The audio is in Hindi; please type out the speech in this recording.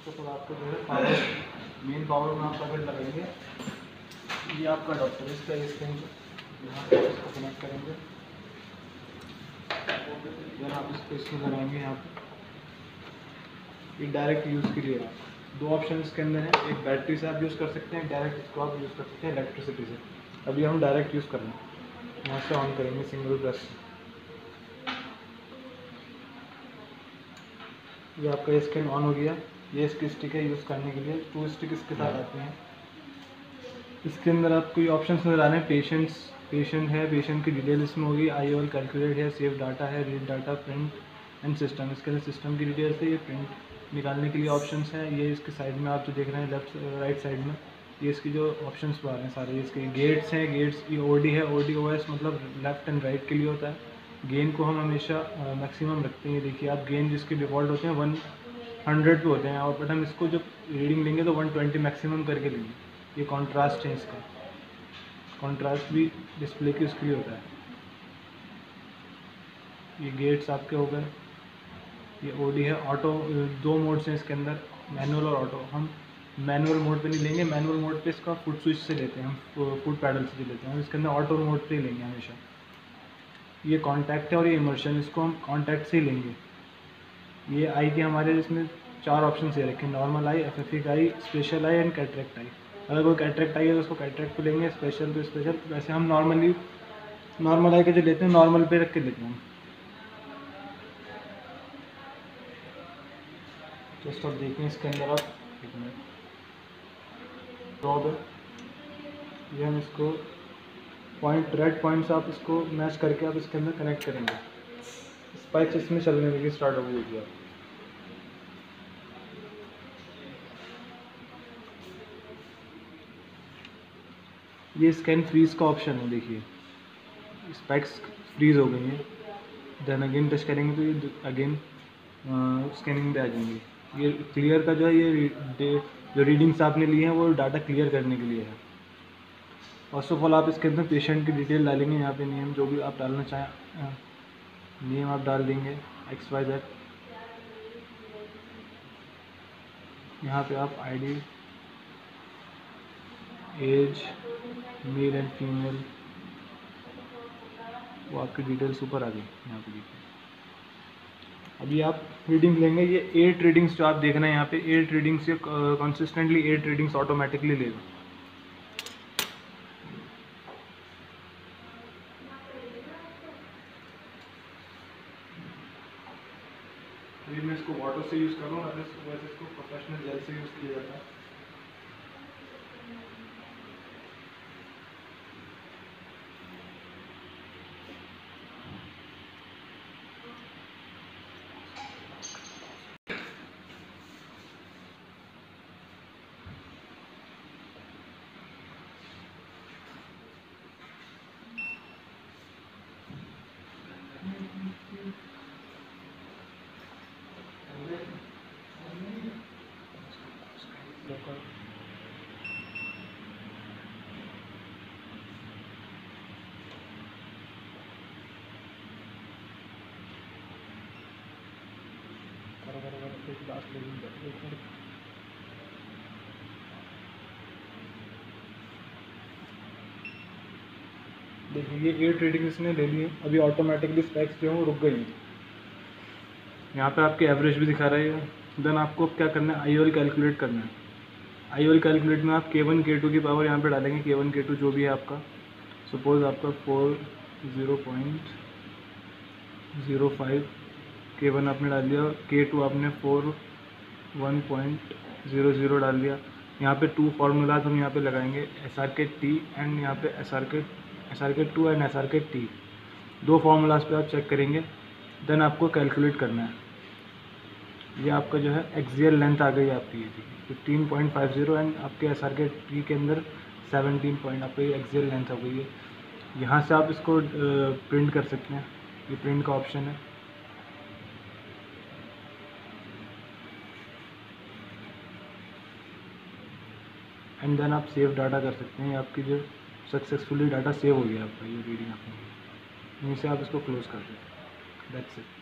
फर्स्ट ऑफ ऑल आपको जो है पावर, मेन पावर में आप अगर लगाएंगे, ये आपका डॉक्टर है, इसका स्क्रीन यहाँ पर इसको कनेक्ट करेंगे, देन आप इसको इसमें लगाएंगे यहाँ पर। ये डायरेक्ट यूज़ के लिए है, दो ऑप्शन इसके अंदर है, एक बैटरी से आप यूज़ कर सकते हैं, डायरेक्ट इसको आप यूज़ कर सकते हैं इलेक्ट्रिसिटी से। अभी हम डायरेक्ट यूज़ कर रहे हैं, यहाँ से ऑन करेंगे सिंगल प्रेस। ये आपका स्क्रीन ऑन हो गया। ये इसकी स्टिक है यूज़ करने के लिए, 2 स्टिक इसके साथ आती हैं। इसके अंदर आपको ये ऑप्शन नजर आ रहे हैं, पेशेंट है, पेशेंट की डिटेल इसमें होगी, IOL कैलकुलेट है, सेव डाटा है, read data, print and system. इसके अंदर सिस्टम की डिटेल्स है, ये प्रिंट निकालने के लिए ऑप्शंस हैं। ये इसके साइड में आप जो देख रहे हैं लेफ्ट राइट साइड में, ये इसकी जो ऑप्शंस बाहर हैं सारे, इसके गेट्स हैं, गेट्स ये OD है, ODOS मतलब लेफ्ट एंड राइट के लिए होता है। गेन को हम हमेशा मैक्सिमम रखते हैं, देखिए आप गेन जिसके डिफ़ॉल्ट होते हैं 100 पे होते हैं, और बट हम इसको जब रीडिंग लेंगे तो 120 मैक्सिमम करके लेंगे। ये कॉन्ट्रास्ट है, इसका कॉन्ट्रास्ट भी डिस्प्ले की उसके लिए होता है। ये गेट्स आपके हो गए, ये OD है। ऑटो 2 मोड्स हैं इसके अंदर, मैनुअल और ऑटो। हम मैनुअल मोड पे नहीं लेंगे, मैनुअल मोड पे इसका फुट स्विच से लेते हैं, हम फुट पैडल से लेते हैं, हम इसके अंदर ऑटो मोड पे ही लेंगे हमेशा। ये कॉन्टैक्ट है और ये इमर्शन, इसको हम कॉन्टैक्ट से ही लेंगे। ये आई के हमारे इसमें 4 ऑप्शन दे रखे हैं, normal eye, FFIC eye, special eye and cataract eye. अगर कोई कैटरेक्ट आई है तो उसको कैटरेक्ट पे लेंगे, स्पेशल तो स्पेशल। वैसे हम नॉर्मली नॉर्मल आई के जो लेते हैं नॉर्मल पे रख के लेते हैं। जस्ट आप देखें इसके अंदर, आप एक मिनट ड्रॉप है, ये हम इसको पॉइंट रेड पॉइंट से आप इसको मैच करके आप इसके अंदर कनेक्ट करेंगे। स्पाइक्स इसमें चलने लगी, स्टार्ट हो गई आप। ये स्कैन फ्रीज का ऑप्शन है, देखिए स्पाइक्स फ्रीज हो गई हैं। देन अगेन टच करेंगे तो ये अगेन स्कैनिंग पे आ जाएंगे। ये क्लियर का जो है, ये जो रीडिंग्स आपने लिए हैं वो डाटा क्लियर करने के लिए है। फर्स्ट ऑफ ऑल आप इसके अंदर पेशेंट की डिटेल डालेंगे, यहाँ पे नेम जो भी आप डालना चाहें, नेम आप डाल देंगे XYZ। यहाँ पे आप ID, age, male and female, वो आपकी डिटेल्स ऊपर आ गई यहाँ पे देखिए। अभी आप रीडिंग लेंगे, ये 8 रीडिंग्स जो आप देख रहे हैं यहाँ पे, 8 रीडिंग्स ये कंसिस्टेंटली 8 रीडिंग्स ऑटोमेटिकली लेगा। अभी मैं इसको वाटर से यूज़ कर रहा हूँ, वैसे इसको प्रोफेशनल जेल से यूज़ किया जाता है। देखिए ये 8 रीडिंग इसने ले ली है। अभी ऑटोमेटिकली स्पेक्स जो है रुक गई हैं। यहाँ पे आपके एवरेज भी दिखा रहा है। देन आपको क्या करना है, IOL कैलकुलेट करना है। IOL कैलकुलेट में आप K1 K2 की पावर यहाँ पे डालेंगे, K1 K2 जो भी है आपका। सपोज आपका 40.05 K1 आपने डाल दिया, और K2 आपने 41.00 डाल दिया। यहाँ पे 2 फार्मूलाज हम यहाँ पे लगाएंगे, SRK-T एंड यहाँ पे SRK-2 एंड SRK-T। 2 फार्मूलाज पे आप चेक करेंगे, देन आपको कैलकुलेट करना है। ये आपका जो है एक्सियल लेंथ आ गई आपकी, ये 15.50 एंड आपके SRK-T के अंदर 17 पॉइंट आपकी एक्सियल लेंथ हो गई है। यहाँ से आप इसको प्रिंट कर सकते हैं, ये प्रिंट का ऑप्शन है। एंड देन आप सेव डाटा कर सकते हैं। आपकी जो सक्सेसफुली डाटा सेव हो गया आपका, ये रीडिंग आपने, यहीं से आप इसको क्लोज कर दें। That's it.